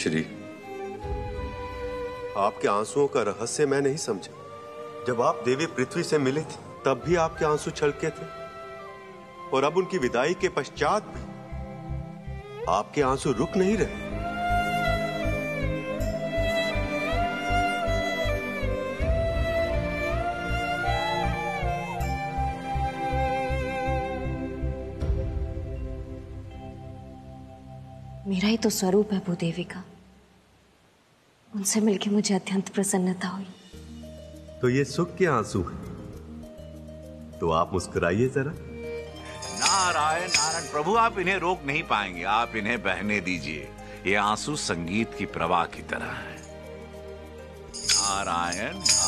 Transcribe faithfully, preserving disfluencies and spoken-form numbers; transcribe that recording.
श्री, आपके आंसुओं का रहस्य मैं नहीं समझा। जब आप देवी पृथ्वी से मिले थे तब भी आपके आंसू छलके थे, और अब उनकी विदाई के पश्चात भी आपके आंसू रुक नहीं रहे। मेरा ही तो स्वरूप है भूदेवी का। उनसे मिलके मुझे अत्यंत प्रसन्नता हुई। तो ये सुख के आंसू हैं, तो आप मुस्कुराइए जरा। नारायण नारायण प्रभु, आप इन्हें रोक नहीं पाएंगे, आप इन्हें बहने दीजिए। ये आंसू संगीत की प्रवाह की तरह है। नारायण।